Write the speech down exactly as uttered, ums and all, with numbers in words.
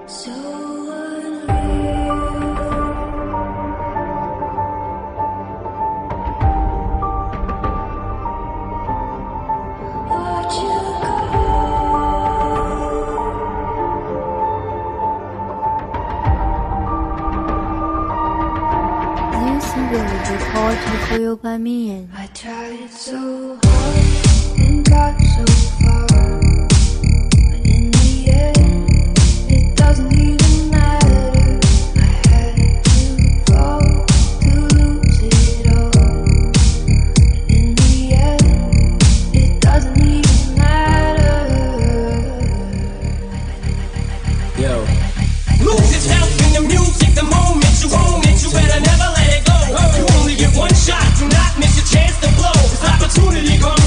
So unreal. Watch you go. This village recorded for you by me. I tried so hard and got so far, but in the end, it doesn't even matter. I had to fall to lose it all, but in the end, it doesn't even matter. Yo. Lose yourself in the music, the moment you own it, you better never let it go. You only get one shot, do not miss your chance to blow. This opportunity comes